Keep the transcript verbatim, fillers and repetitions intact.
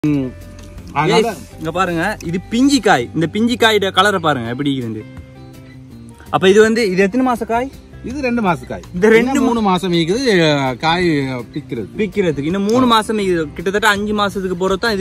இங்க பாருங்க, இது பிஞ்சி காய். இந்த பிஞ்சி காயோட கலரை பாருங்க எப்படி இருக்குது. அப்ப இது வந்து இது எத்தனை மாச காய்? இது ரெண்டு மாச காய். இந்த ரெண்டு மூணு மாசம் இருக்குது காய் பிக்கிறது பிக்கிறதுக்கு. இன்னும் மூணு மாசம் கிட்டத்தட்ட அஞ்சு மாசத்துக்கு போறதுதான்